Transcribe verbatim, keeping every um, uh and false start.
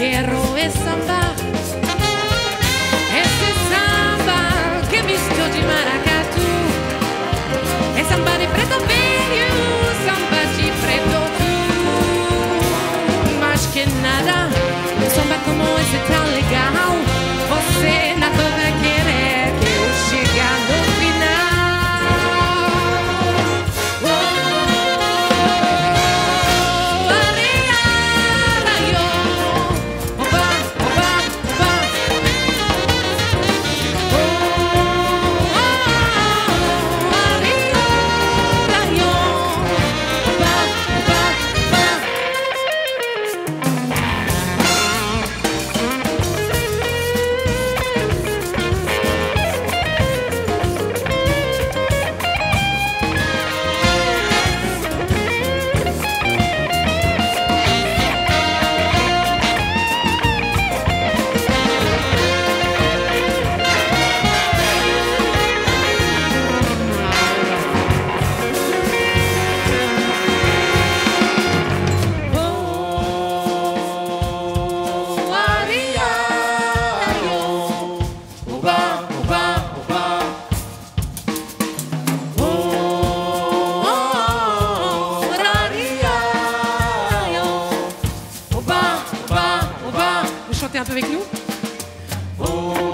quiero es samba. Ese samba que visto de maracatu. É samba de preto velho, samba de preto tu. Mas que nada, um samba como esse tão legal. Você na toda querer que eu chegar no final. Chantez un peu avec nous. Oh.